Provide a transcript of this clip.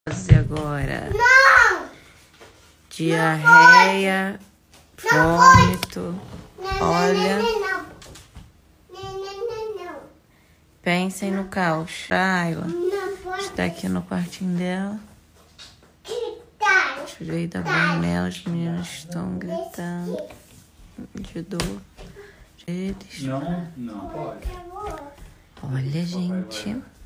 Fazer agora. Não! Diarreia, vômito. Olha, Não. pensem no caos. A Ayla Não pode. está aqui no quartinho dela. Gritar. Tirei da banho nela, os meninos estão gritando de dor. Eles. Não pode. Olha, gente.